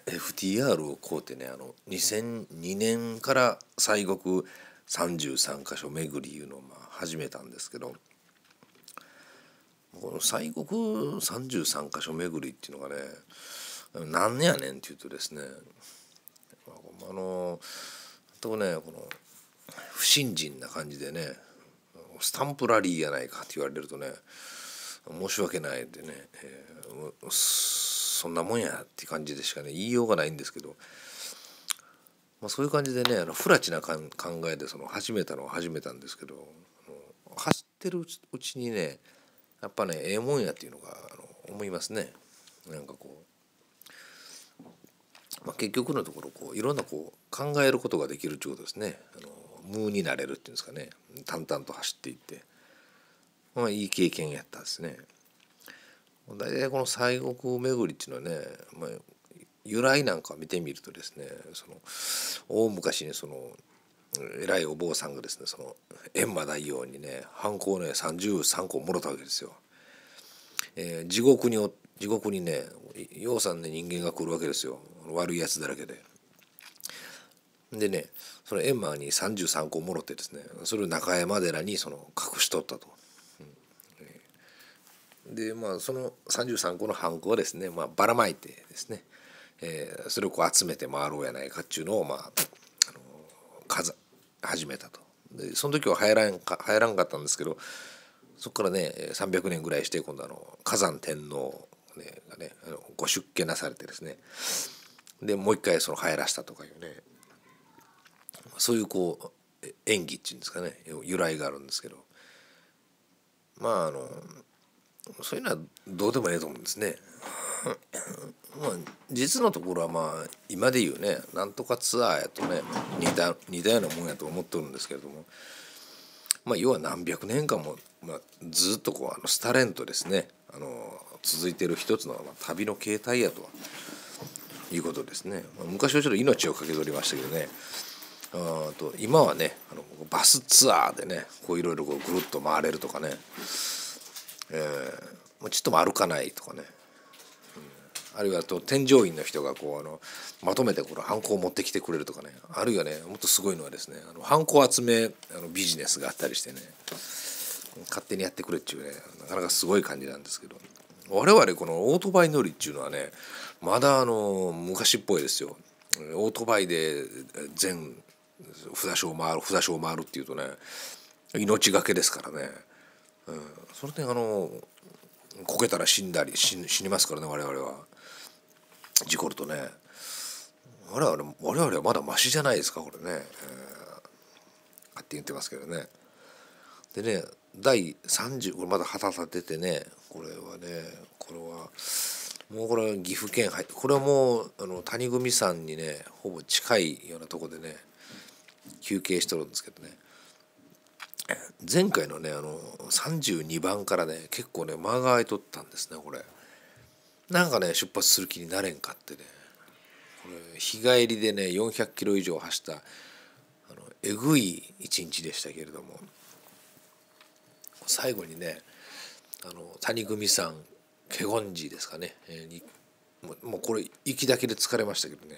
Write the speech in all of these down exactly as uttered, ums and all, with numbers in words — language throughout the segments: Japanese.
エフティーアール を買うてね、あのにせんにねんから西国さんじゅうさんかしょ巡りいうのをまあ始めたんですけど、この西国さんじゅうさんかしょ巡りっていうのがね、なんやねんっていうとですね、あのとね、この不信心な感じでね、スタンプラリーやないかって言われるとね、申し訳ないでね、えー、そんなもんやって感じでしかね言いようがないんですけど、まあ、そういう感じでね、あの不埒な考えでその始めたのは始めたんですけど、走ってるうちにね、やっぱねええもんやっていうのがあの思いますね。なんかこう、まあ、結局のところこういろんなこう考えることができるということですね。あの無になれるっていうんですかね、淡々と走っていって、まあいい経験やったんですね。大体この西国巡りっていうのはね、まあ、由来なんか見てみるとですね、その大昔にその偉いお坊さんがですね、その閻魔大王にね藩校をねさんじゅうさんこもろたわけですよ。えー、地獄に地獄にねようさんね人間が来るわけですよ、悪いやつだらけで。でね、その閻魔にさんじゅうさんこもろってですね、それを中山寺にその隠しとったと。でまあそのさんじゅうさんこのハンコをですね、まあ、ばらまいてですね、えー、それをこう集めて回ろうやないかっていうのをまあ、あの数始めたと。でその時は入らんか入らんかったんですけど、そこからねさんびゃくねんぐらいして今度あの崋山天皇、ね、がねご出家なされてですね、でもう一回その入らしたとかいうね、そういうこう演技っていうんですかね、由来があるんですけど、まああのそういうのはどうでもええと思うんですね。まあ実のところはまあ今で言うねなんとかツアーやとね似た似たようなもんやと思ってるんですけれども、まあ要は何百年間も、まあ、ずっとこうあのスタレントですね、あの続いている一つの、まあ、旅の形態やということですね。まあ、昔はちょっと命を懸け取りましたけどね、あと今はねあのバスツアーでねこういろいろぐるっと回れるとかね、えー、ちょっとも歩かないとかね、あるいはと添乗員の人がこうあのまとめてこのハンコを持ってきてくれるとかね、あるいはねもっとすごいのはですね、あのハンコ集めあのビジネスがあったりしてね、勝手にやってくれっちゅうね、なかなかすごい感じなんですけど、我々このオートバイ乗りっていうのはねまだあの昔っぽいですよ。オートバイで全札所を回る札所を回るっていうとね命がけですからね、うん、その点あのこけたら死んだり死にますからね、我々は事故るとね。我々我々はまだマシじゃないですかこれね、えー、勝手に言ってますけどね。でねだいさんじゅうこれまだ旗立ててね、これはねこれはもうこれは岐阜県入ってこれはもうあの谷組山にねほぼ近いようなとこでね休憩しとるんですけどね、前回のねあのさんじゅうにばんからね結構ね間が空いとったんですね。これなんかね出発する気になれんかってね、これ日帰りでねよんひゃくキロ以上走ったあのえぐい一日でしたけれども、最後にねあの谷組山華厳寺ですかね、えー、にもうもうこれ行きだけで疲れましたけどね、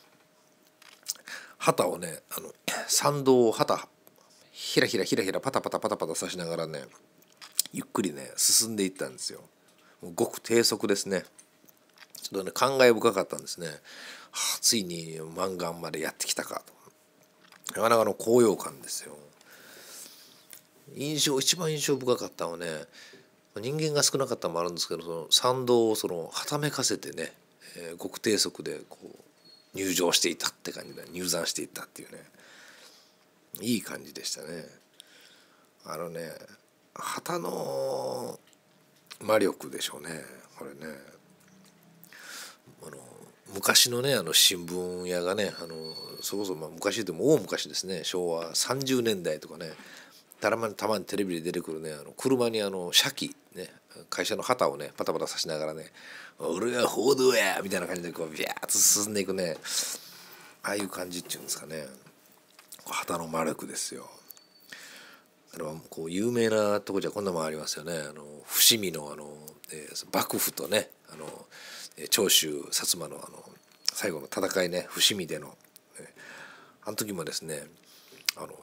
旗をねあの参道を旗ひらひらひらひらパタパタパタパタさしながらねゆっくりね進んでいったんですよ。もうごく低速ですね。ちょっとね感慨深かったんですね。はあ、ついに満願までやってきたかと。なかなかの高揚感ですよ。印象一番印象深かったのはね、人間が少なかったのもあるんですけど、その参道をそのはためかせてね、えー、極低速でこう入場していたって感じで入山していったっていうね、いい感じでしたね。あのね旗の魔力でしょうねこれね。あの昔のねあの新聞屋がね、あのそこそまあ昔でも大昔ですね、しょうわさんじゅうねんだいとかね、たまにたまにテレビで出てくるね、あの車にあの車機ね会社の旗をねパタパタさしながらね「俺は報道や!」みたいな感じでこうビャーッと進んでいくね、ああいう感じっていうんですかね、旗の魔力ですよ。あのこう有名なとこじゃこんなもんありますよね。あの伏見のあの、えー、幕府とねあの長州薩摩のあの最後の戦いね、伏見での、えあの時もですね、あの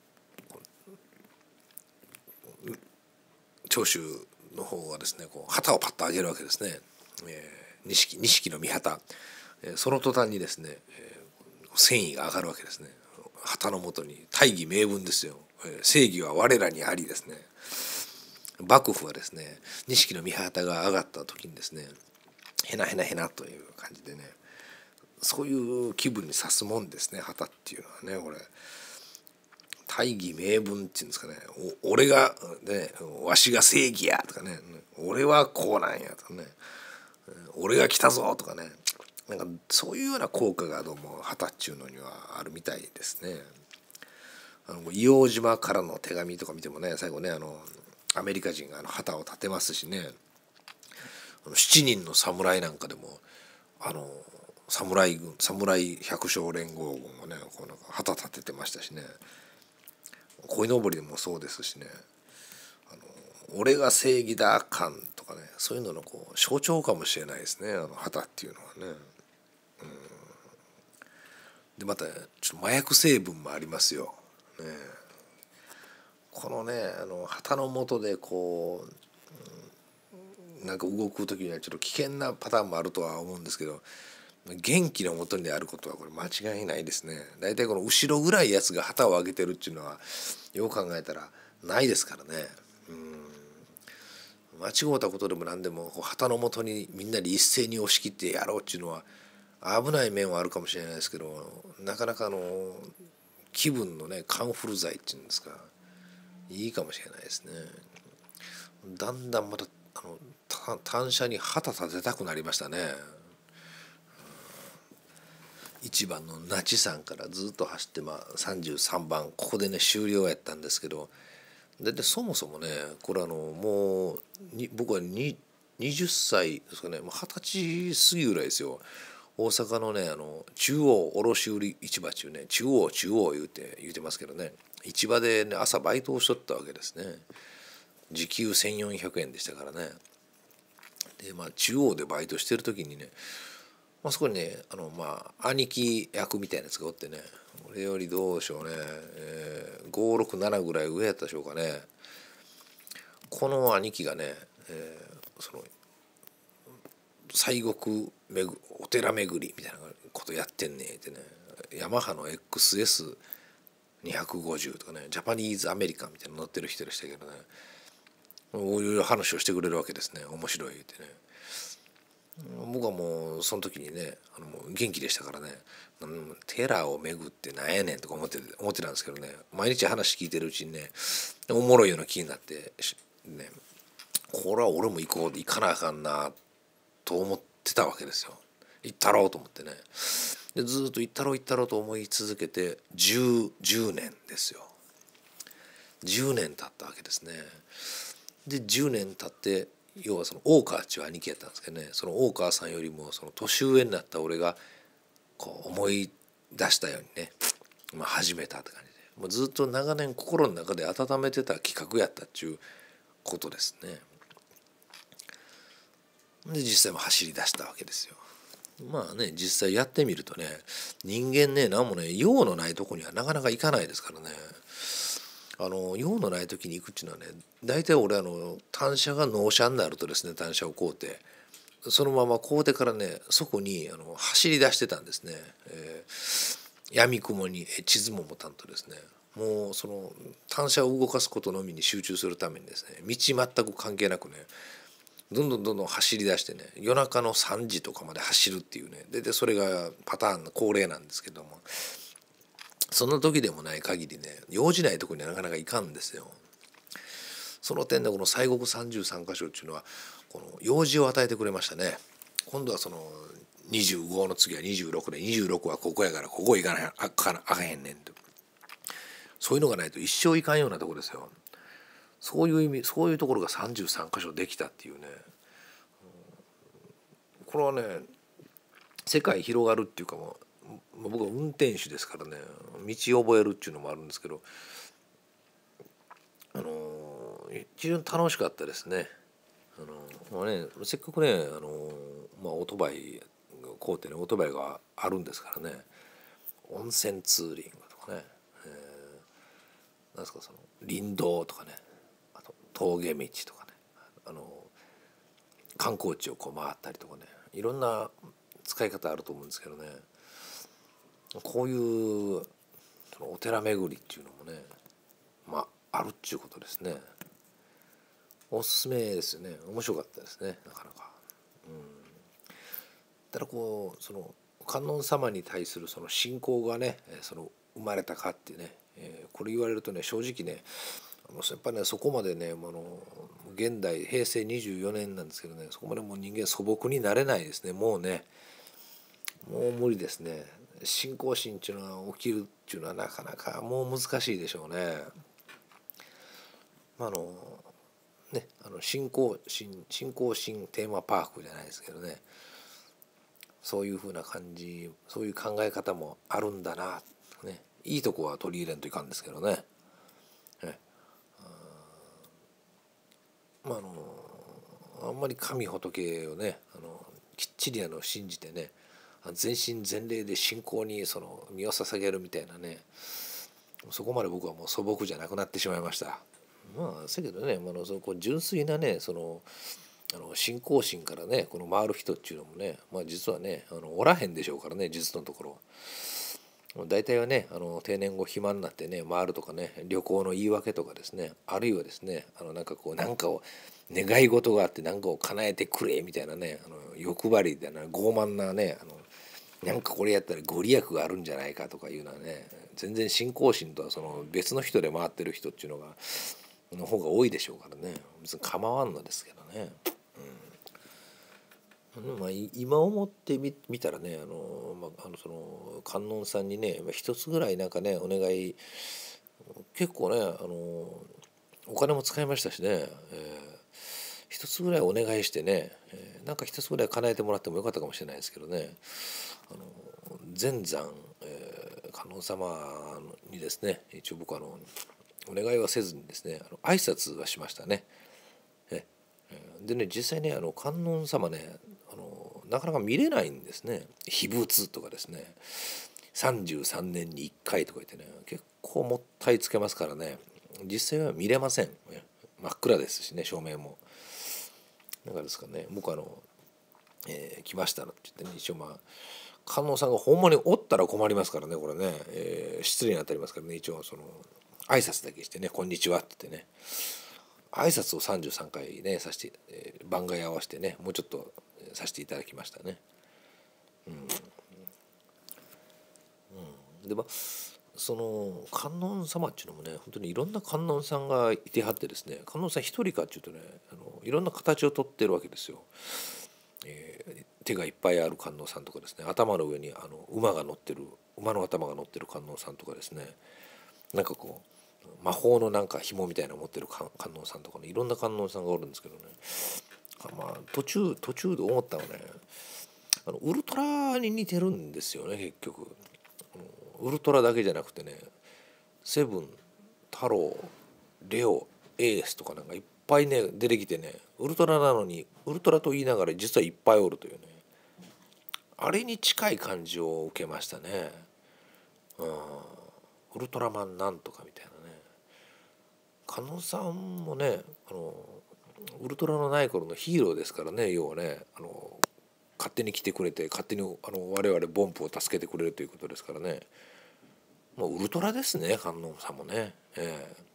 長州の方はですね、こう旗をパッと上げるわけですね。えー、錦錦の御旗、えー、その途端にですね、えー、戦意が上がるわけですね。旗のもとに大義名分ですよ、えー、正義は我らにありですね。幕府はですね、錦の御旗が上がった時にですね、へなへなへなという感じでね、そういう気分に指すもんですね、旗っていうのはね。これ大義名分っていうんですかね、お俺がね、わしが正義やとかね、俺はこうなんやとかね、俺が来たぞとかね、なんかそういうような効果がどうも旗っちゅうのにはあるみたいですね。あの硫黄島からの手紙とか見てもね、最後ね、あのアメリカ人があの旗を立てますしね、あのしちにんの侍なんかでもあの侍軍侍百姓連合軍もね、こうなんか旗立ててましたしね、鯉のぼりでもそうですしね、あの俺が正義だ感とかね、そういうののこう象徴かもしれないですね、あの旗っていうのはね。うん、でまたちょっと麻薬成分もありますよ、ね、このねあの旗の下でこう、うん、なんか動く時にはちょっと危険なパターンもあるとは思うんですけど、元気のもとにであることはこれ間違いないですね。だいたいこの後ろぐらいやつが旗を上げてるっていうのはよく考えたらないですからね。うん、間違うたことでも何でも旗のもとにみんなで一斉に押し切ってやろうっていうのは危ない面はあるかもしれないですけど、なかなかあの気分のねカンフル剤っていうんですか、いいかもしれないですね。だんだんまたあの単車に旗立てたくなりましたね。いちばんの那智山からずっと走って、まあ、さんじゅうさんばんここでね終了やったんですけど、ででそもそもねこれあのもうに僕はにはたちですかね、はたち過ぎぐらいですよ。大阪のねあの中央卸売市場中ね、中央中央言うて言うてますけどね、市場で、ね、朝バイトをしとったわけですね。時給せんよんひゃくえんでしたからね。でまあ中央でバイトしてる時にね、まあ、そこにねあのまあ兄貴役みたいなやつがおってね、俺よりどうでしょうね、えー、ごろくななぐらい上やったでしょうかね。この兄貴がね、えー、その西国めぐお寺巡りみたいなことやってんねってね、ヤマハの エックスエスにひゃくごじゅう とかね、ジャパニーズアメリカンみたいなの乗ってる人でしたけどね、こういう話をしてくれるわけですね。面白いってね。僕はもうその時にねあのもう元気でしたからね、うん、テラーを巡ってなんやねんとか思って思ってたんですけどね、毎日話聞いてるうちにねおもろいような気になってね、これは俺も行こう行かなあかんなと思ってたわけですよ。行ったろうと思ってね、でずっと行ったろう行ったろうと思い続けてじゅう、じゅうねんですよ。じゅうねん経ったわけですね。でじゅうねん経って要はその大川っちゅう兄貴やったんですけどね、その大川さんよりもその年上になった俺がこう思い出したようにね、まあ、始めたって感じで、もうずっと長年心の中で温めてた企画やったっちゅうことですね。で実際も走り出したわけですよ。まあね実際やってみるとね、人間ね何もね用のないとこにはなかなか行かないですからね。あの用のない時に行くっていうのはね、大体俺あの単車が納車になるとですね、単車を買うてそのまま買うてからねそこにあの走り出してたんですね。えー、闇雲に地図も持たんとですね、もうその単車を動かすことのみに集中するためにですね、道全く関係なくねどんどんどんどん走り出してね、夜中のさんじとかまで走るっていうね、ででそれがパターンの恒例なんですけども、その時でもない限りね用事ないとこにはなかなか行かんですよ。その点でこの西国さんじゅうさんか所っていうのはこの用事を与えてくれましたね。今度はそのにじゅうごの次はにじゅうろくでにじゅうろくはここやからここ行かなあかあかへんねんと、そういうのがないと一生行かんようなとこですよ。そういう意味、そういうところがさんじゅうさんか所できたっていうね、これはね世界広がるっていうか、もう僕は運転手ですからね、道覚えるっていうのもあるんですけど、あの非常に楽しかったですね。あのまあねせっかくねあの、まあ、オートバイこうってねオートバイがあるんですからね。温泉ツーリングとかね、えー、なんですかその林道とかね、あと峠道とかね、あの観光地をこう回ったりとかね、いろんな使い方あると思うんですけどね、こういうそのお寺巡りっていうのもね、まああるっちゅうことですね。おすすめですよね。面白かったですね、なかなか。うん、ただこうその観音様に対するその信仰がねその生まれたかってね、えー、これ言われるとね正直ねあのやっぱりねそこまでねあの現代へいせいにじゅうよねんなんですけどね、そこまでもう人間素朴になれないですね。もうねもう無理ですね。信仰心っていうのは起きるっていうのはなかなかもう難しいでしょうね。まああのねあの信仰心信仰心テーマパークじゃないですけどね、そういうふうな感じ、そういう考え方もあるんだな、ね、いいとこは取り入れんといかんですけどね。えまああのあんまり神仏をねあのきっちりあの信じてね全身全霊で信仰にその身を捧げるみたいなね、そこまで僕はもう素朴じゃなくなってしまいました。まあせやけどね、まあ、そのこう純粋なねそのあの信仰心からねこの回る人っていうのもね、まあ、実はねあのおらへんでしょうからね、実のところ。大体はねあの定年後暇になってね回るとかね、旅行の言い訳とかですね、あるいはですねあのなんかこうなんかを願い事があって何かを叶えてくれみたいなね、あの欲張りでな傲慢なね、あのなんかこれやったらご利益があるんじゃないかとかいうのはね、全然信仰心とはその別の人で回ってる人っていうのがの方が多いでしょうからね、別に構わんのですけどね。まあ、今思ってみ見たらねあの、まあ、あのその観音さんにね一つぐらいなんかねお願い、結構ねあのお金も使いましたしね、えー、一つぐらいお願いしてね、えー、なんか一つぐらい叶えてもらってもよかったかもしれないですけどね、あの全山、えー、観音様にですね一応僕はあのお願いはせずにですねあの挨拶はしましたね。えでね実際ねあの観音様ねあのなかなか見れないんですね。秘仏とかですねさんじゅうさんねんにいっかいとか言ってね結構もったいつけますからね、実際は見れません。真っ暗ですしね照明も。だからですかね僕あの、えー来ましたのって言ってね一応まあ観音さんがほんまにおったら困りますからねこれね、えー失礼に当たりますからね、一応その挨拶だけしてね「こんにちは」って言ってね挨拶をさんじゅうさんかいねさせて、えー番外合わせてねもうちょっとさせていただきましたね。でまあその観音様っていうのもね本当にいろんな観音さんがいてはってですね、観音さん一人かっていうとねあのいろんな形をとってるわけですよ。えー手がいっぱいある観音さんとかですね、頭の上にあの馬が乗ってる馬の頭が乗ってる観音さんとかですね、なんかこう魔法のなんか紐みたいなの持ってる観音さんとかね、いろんな観音さんがおるんですけどね、まあ途中途中で思ったのはねあのウルトラに似てるんですよね結局。ウルトラだけじゃなくてねセブン、太郎、レオ、エースとかなんかいっぱいね出てきてね、ウルトラなのにウルトラと言いながら実はいっぱいおるというね、あれに近い感じを受けましたね。うん、ウルトラマンなんとかみたいなね。観音さんもねあのウルトラのない頃のヒーローですからね、要はねあの勝手に来てくれて勝手にあの我々ボンプを助けてくれるということですからね、もうウルトラですね観音さんもね。ええ